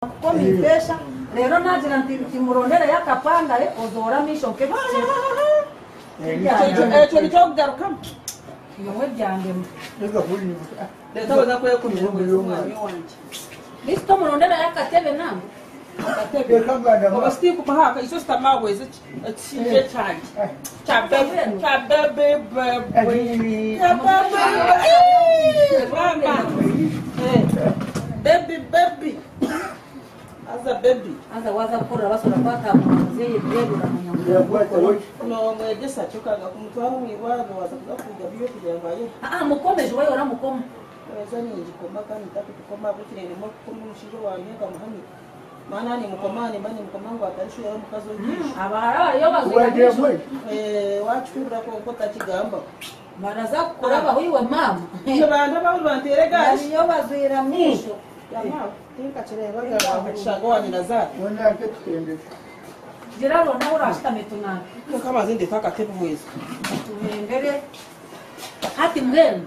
Komi pesa lero nagira ntimurondera yakapanga ozora misho ke cyo kugaruka yowe byandemo Nega kuri leta baza ko yakumira umwami wanje listo murondera yakatebe namwe akatebe kambana abasti ku mahaka iso stamawe zinje cyane chabebe baby Aza baby. Aza waza kora basora kwata muzeye byeru na munyamura. No mwegesa chukaga kumutwara mwiwaga waza kugafuga biyo kujangaye. Mukomeje wayo ora mukoma. Zani ngikoma kandi taki tukoma bukirene mo kumushije wanye kamuhani. Mana ni mukomane bani mukomango atarisho yara mukazo nyinshi. Abahara yo bazira. Wachura ko kota kigamba. Baraza kuraba wiwe mama. Iyo banda babantere gashi. Yo bazira misho. Yama tinka chireba ga shagwani nazari. Wona ketende. Jiralo na urashita metunana. Kama zinde taka tepu mwezi. Tuhendere. Hati mgeni.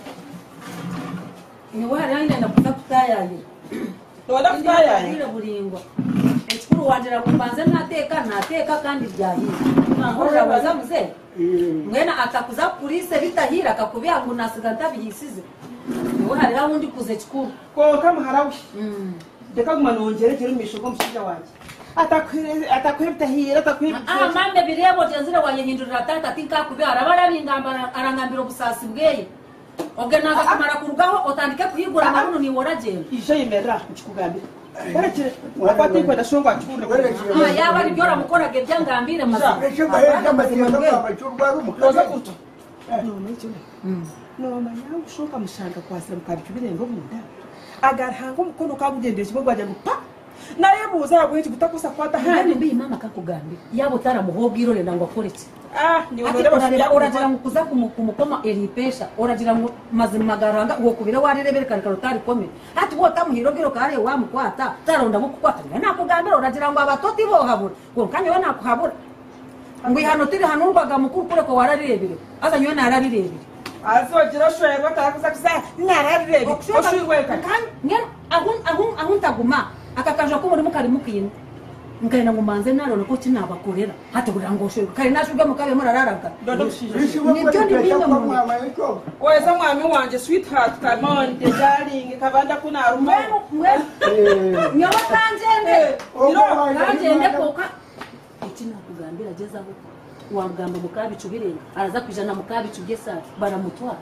Ni wari aina na kutafuta yaye. Wada kutaya yaye. Ile buringwa. Ekuru wandira kumbanze nateka kandi byahiye. Ora baza muze. Mwena atakuza kulise bitahira akakubya ngo nasiga ntabihisize. Ni wari wundi kuze kikuru. Ko kama harawi. Deka kumanongere kiri mishogo mshija wanje. Atakwire bitahira atakwire. Mande birebo tenzira wanyehindurira tata tinka kubya barabingamba arangambira obusasi bweye. Ogenaza kumara kurugaho otandike kuyigura amaruno ni woraje. Ije imera nchikugambira. Barakire wapati kwenda shonga chukure. Yaba ari byora mukora gebyangambire maze. Eshe baheza matiyanga abachurwa Oza kuto. No n'icyo. No manya ushoka mushanga kwasira mukabicu birengo munda. Agarhanga umukono kabugendesha bwo bajya gupa. Naye buza bwinshi gutakosa kwata Hani mbi mama kakugambira. Yabo tara muhobwiro lenda ngo akoretse. Ni urore bashya oragira mukuza kumukoma eripesha oragira mazima garanga uwo kubira warerebere karotari kome ati wota muhirogero kare wa mukwata taronda mukwata nakugambira oragira ngo abatoti bo habura ngo kanye we nakuhabura ngo ihano tiri hanurwaga mukuru kure ko wararebere aza nyo nararebere azogira shwero tarakuza kuza nararebere oshweka ngene ahun taguma akakaje ko muri mukari mukino ngena ngumanze narone ko kinabakorera hati burangoshe kare nashuga mukabe murararaga nibyo ndibinga mama yiko weza mwami wanje sweetheart come on darling kabanda kuna aruma nyoba kanjende kanjende koka itina kugambira jezaho wagamba mukabicu birenge araza kwijana mukabicu gesa baramutwa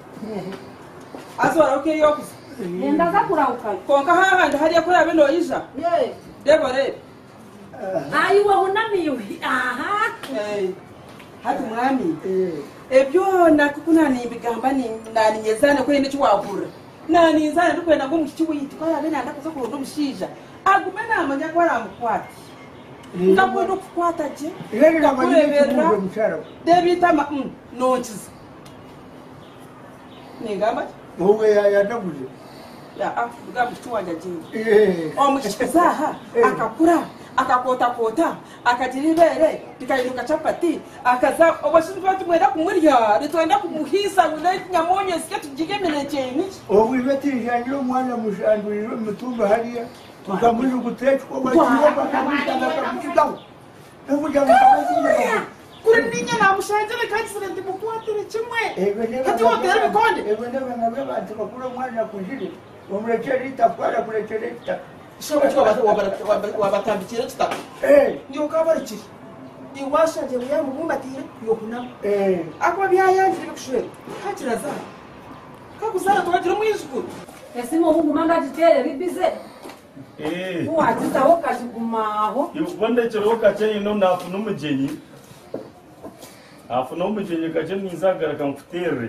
azora okay yo nenda zakurauka konka hahandi hariya kuri abino yija debore ayiwa unamiwe aha hati mwami ebyo nakukunani ibigamba ni nani nyezana kuri n'icyo wagura nani nzana dukwenda ngo mushiki witi kwa yabe nanda kuza kuronda umushija agume namanya ko aramukwata ndakwenda kukwata je irene nakurebera mushara debita nonchiza ningamba wowe yadabuze ya buga mushiki wanje je omushiki zaha akakura akakota akatiribere tikayiruka chapati akaza obashinzwe tumwenda kumurya ritwenda kumuhisa ngule nyamonye sike tujigemene cheni obwibetiryanyo mwana mushanduriro mutumba hariya tukamuri gutechwa bakiyoba kamutanga kamukidawo evuja mukabazinga kuri ninya namushanjere kansire ndimukwatire kimwe hati wotere bikonde ebene bana bebantu bakura mwana kujiri omurecheri takwara kurecheri ta shoba wabatambikira tuta ndio kabarikira iwashaje muyamu mumbatire yokunama akwa byayanjire bikushwe hakiraza kakuzara twagira mwizukuru esimo hungu manga jitere bibize uwatita wokaje kumaho yubonde cyo wokaje ino nafu numugenyi afu numugenyi kaje nizagara kamfutere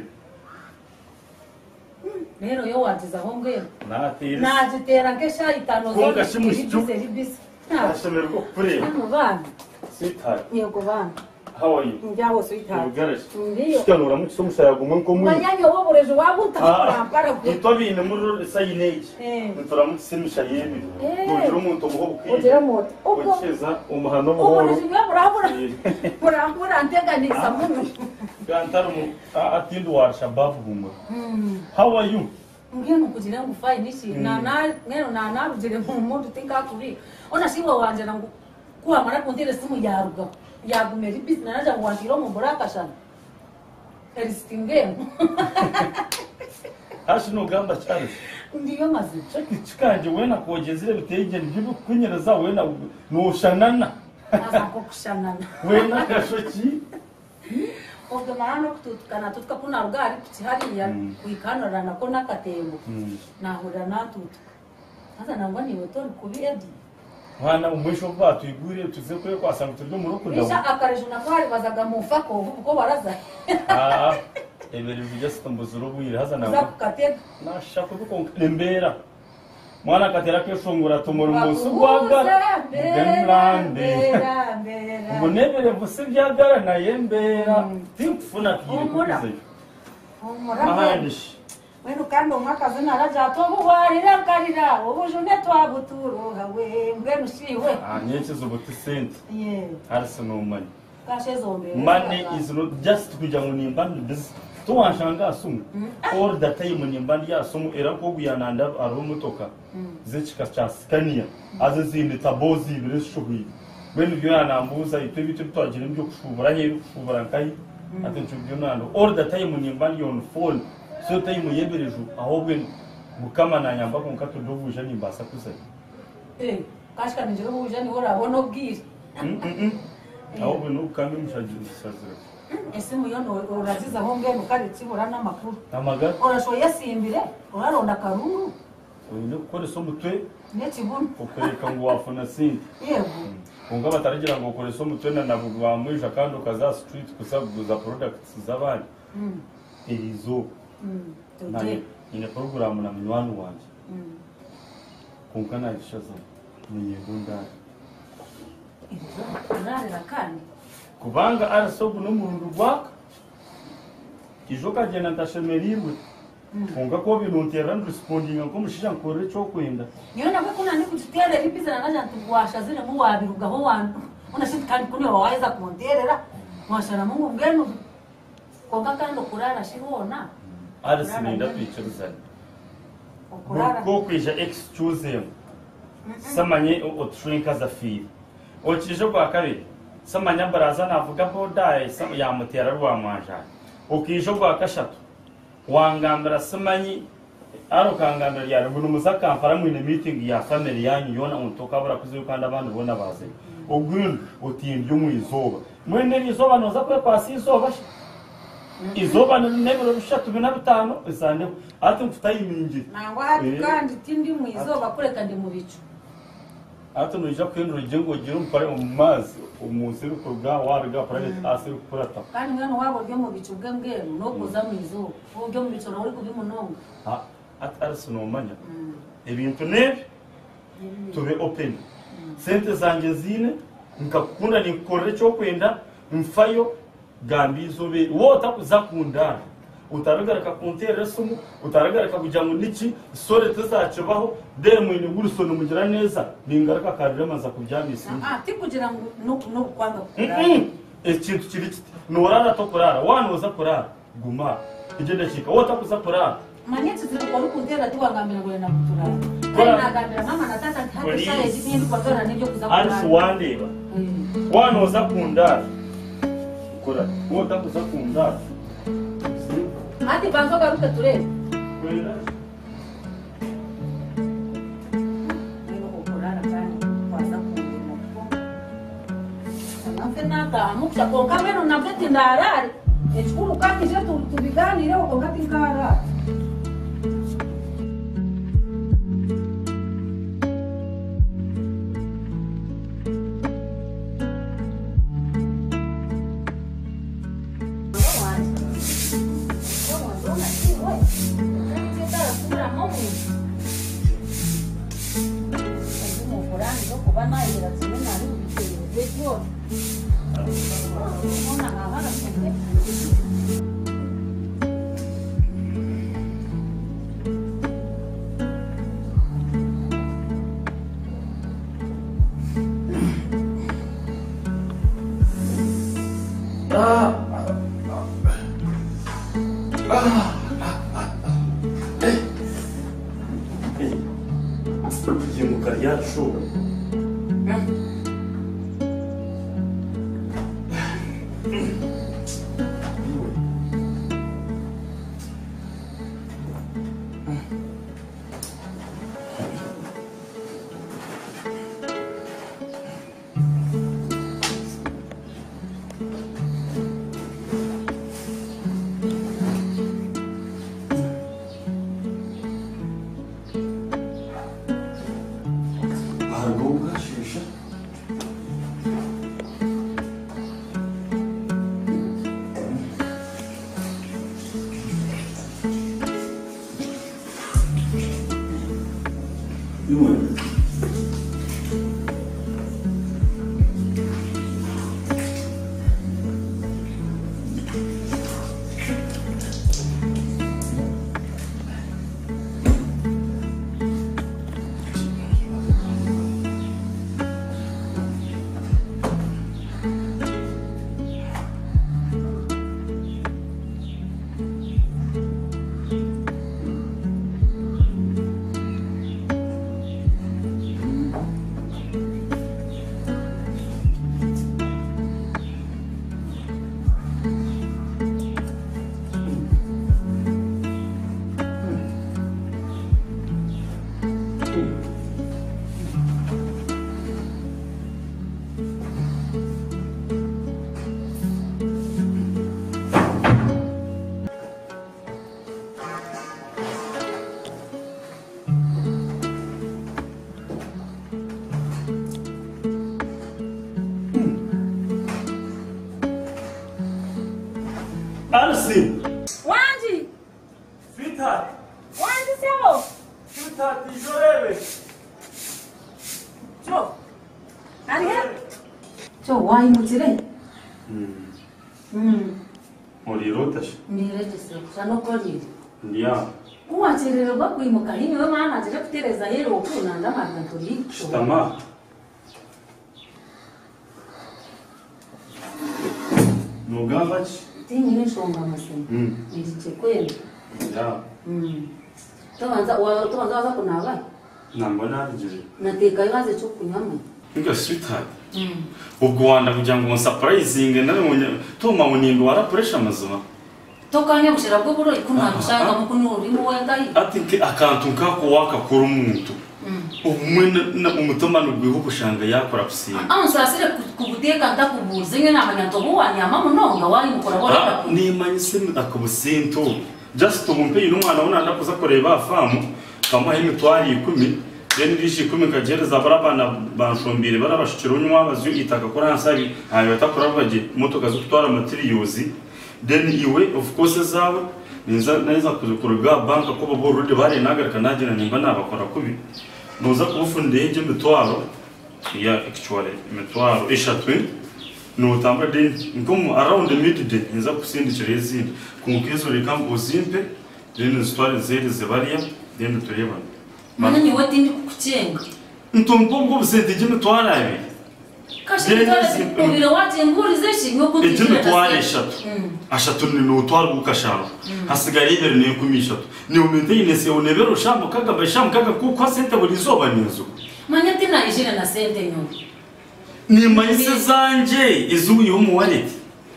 rero yo wagiza aho ngero natire najitera nkesha itano zo gashimushicu ribise ashemerwa kure bana sita yego bana how are you njyaho sweetheart ndiyo skanura mu somusaya gumwe ko mu manyanyo woboreje wabuta kurampara gwe itobine muri sayineje ntura simisha yebi ngira umuntu muho bukwiye ugera moto ukeza umuhano muhoro uboreje burabura nteganisa muno gantaru atindu wa shababu bumwe how are you ngeno kugira ngo fayi nishi ngeno narugire mu muntu tinkakubi ona shiwa wanje nangu kuwa mara kundire simu yaruga yagumera business naja ngo wandiro mu buraka shana eristingemo hashi nugamba cyane ndiyo mazi chikanje wena kogezire bitege ngibu kunyereza wena nushanana azako kushanana wena kashoki ubwo marano kututukana tukapuna rugari kutihariya kuikanora nako nakatembo nahurira natutu hasa nangwa niwe tori kubiyedi mwana umwisho bwatu igure tuze kwe kwasanga turyo mu rukundo isha akarejo nakwari bazaga mu fako uko baraza ebere bijya sitombuzuro bwire haza nawe zakukatega nashaka kuko mbera mwana katera kweshongura tumura umusu gwagara mbera ngo nebere vuse byagara na yembera timfuna kiyikuze mahanish wenu kandi umwaka zina raja tobuwarira karira ubujune twabuturuha we mbwenu shiwe nyeke zubuti sente yeah arsenal money kashe zombe money is not just kujya mu nimbandi this tuwashanga asumu all the time nimbandi ya sumu era ko guyananda aro mutoka zechika cha scania azizindi tabozi birishubi benu byo yanambuza ito bitu twagira byo kushubura nyeru kushubura kai atencho byo nando all the time nimbandi on phone so time yebereju aho bwe mukama na nyamba ko nkato dovuje nimbasa kusa kashika ninjiro buje ni hora bono bwire aho bwe no kandi mushajira sazira ese muyono uraziza aho ngene ukari kibura n'amakuru amaga orashoye yasimbire uraronda karuru uyu ko so mutwe nekibunu ukoreka ngo wafuna sindi yego unga bataragira ngo ukore so mutwe na nabugwa mwisha kandi ukaza street kusaguza products zabandi irizo naye ine program na mnywani wanje kunkana ishaza muyegunda urarira kandi kubanga arasobu no murundu gwaka kijoka jena ndashemeriwe unga ko binutera responding ngo mushisha nkore cyo kwenda niyo nabwo kuna ni kututere ribiza naja ntugwasha zire mu wabirugaho wantu unashiti kandi kuni waweza kunderera mwashara mu ngeno konga kandi kurara shibona arasinda pictures ko kwisha excuse samanye otshrinka za fili ochijo kwa kabiri samanya baraza navuga bodaye yamutera rwamwanja ukijo kwa kashatu wangambira samanyi arokangambira yari ngo numuza kampara mu meeting ya family yanyu yona untoka bura kuzikanda abantu bona baze ogwin otindyo mu izoba mwene izoba noza kwe kwasi izoba izoba nebero bishatu bina bitano isande ati mfutayimingi nangwa hati kandi tindi mu izoba kureka ndi mu bicu ati nujya kwindura igengo gira umpare mu mazi umusiru kurga warga private asiru kurata kandi mwana wabo ryo mu bicu bwembwe no kuza mu izoba ubwo mu bicu nawe kubi munonga ati arsenal manya ibintu nebi tube open sente zanjye zine nkakunda nikore cyo kwenda mfayo gambi izobe wota kuzakundana utaragaraka kuntere sumu utaragaraka kujya mu niki sore tuzacebaho de mwene gurusono mugira neza ningaraka karire maza kubyamisa ati kugira ngo no kwanga ikintu kiri kiti norara to kurara wanoza kurara guma igenda kika wota kuza kurara manyetse ziko rukundera tuwangambira ngo na kuturara kandi nagambira mama na tata hata shaye zindi kwa dora nibyo kuza kurara ari wandeba wanoza kundara kora wota kuza kundara ati banzo garuka turebe kwenda niba ukorara kandi kwaza kundira ko nafe nata mukya konka meno nabeti ndarare ekikuru kandi je tubiganire ko ngati nkara sure. Alison! Wanji! Sweetheart! Wanji sebo! Sweetheart, ijorewe! Jo! Ariya? Jo, wayimukire? Murirota shi? Ndiregese shano korire. Ndiya. Kuwachererwa kwimuka hino we mana aje kutereza hero kunanda magantori. Shitama. Nugamba ki? Tinyine nshonga amaseni. Ndiche kwenda. Ya. Tobanza waza kunaba. Nambona arije. Nateka ibaze cyo kunyama. Nga sweetheart. Ubwo wanda kugira ngo surprising nabonye toma muningo wara pressure mazuma. Tokanya gushira bwo buro ikuna gushanga mu kunuri mu wengai. Ati akantu kako wakakora umuntu. Umwe na umutomano gwiho kushanga yakora kusinga. Ansasire kubuteka ndakubuze nyine namanyato buwanyama munonga wari mukora bora. Ni manyise akabusinto. Just tumumpe y'umwana wona ndakuza kureba afamu kamuha imitwari 10. Then rishi 10 kagereza barabana banshombire barabashikira unywa bazyo itaka kora ansabi ayo atakora baje motoka zo gutwara materials. Then iwe of course zawe neza kuzukuruga banka ko babo rudi bari nagarika nagira nimba nabakora kubi. Nuza kubufunde je mitwaro ya actually mitwaro ishatwe no tamba den ngomu around the midday nza kusindikira izindi kumukizo rekam uzimpe then zitware zeri zibariya then tureba Mana ni wati ndi kuchenga. Ntumpo ngo busende je mitwara ibi Kashitara ubira wati nguri zeshi ngoko je mitwara ashatu ni nutwara gukashara hasigara ibere ne kumishatu ni umente inese onebero shambo kaga bashambo kaga kuko sente buri zoba ninzu Manya tina ishira na sente nyo. Ni mayise zanje izuye mu wallet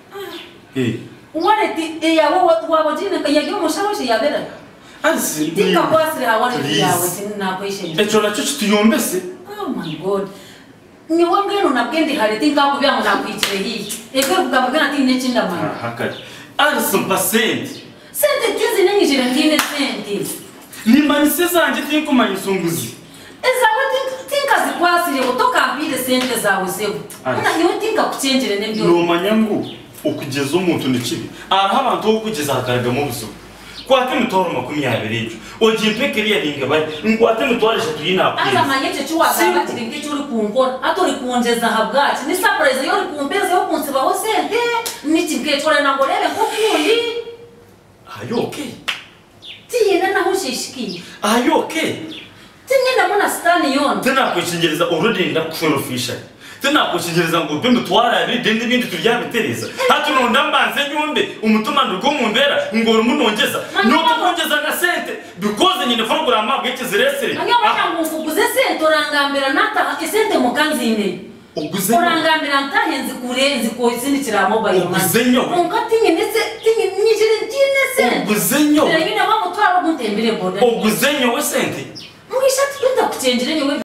Wallet yawo wabo jine kayagi umushawoshi yabera. Ansi Tika kwasire wallet yawe tinna kwisheni. echo nacho tuyombese. Oh my god. Ni wangeno nabgendi hali tinka kubya mu nakwicire hii. Eke kugabagana tinne chinda mwana. Hakati. Alison percent. Sente kizi nengishira ntine sente. Ni mayise zanje tinko mayisunguzi. Ezawe tinka zikwasire utoka mbire sente zawe sebo. Una niwe tinka kuchenjere nembyo. No manyangu okugeza umuntu nikibi. Aha abantu okugeza hakaraga mu buso. Kwate mitoro 20 ojipekeri yalinga bari ngwate mitoro 3 yina. Aza manyeche chuwaga kiringi churi kunkora atori kunjeza habwati ni surprise yori kumbeza yo kunsiba ho sente nichibwe chora nangorebe kokundi. Are you okay? Tiyena naho shishiki. Are you okay? Tingenda mona stani yon. Tena kwichingereza already ndakufuna fisha. tunakushigereza ngo bimwe twarari dende bindi turyabitereza hatu nonda mbanze nyumbe umutuma ndugo mumbera ngo rumunongeza no kongeza na sente because nyine program abweke ziresere anyobanya ngo ufuguze sente orangambira nata sente mukanzine uguze orangambira ntahenze kurenze ko isindikira mobile money uguzenyo unkatinye ndetse tinye nyijire tine sente uguzenyo nyine bamutwara gutembere boda uguzenyo we sente mwisha tunda kuchenjire nyewe